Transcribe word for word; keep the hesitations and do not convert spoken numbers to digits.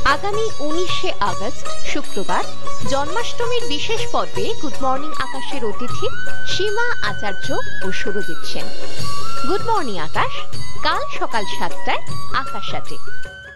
আগামী উনিশে আগস্ট শুক্রবার জন্মাষ্টমীর বিশেষ পর্বে গুড মর্নিং আকাশের অতিথি সীমা আচার্য ও সুরজিৎ সেন। গুড মর্নিং আকাশ, কাল সকাল সাতটায় আকাশ আটে।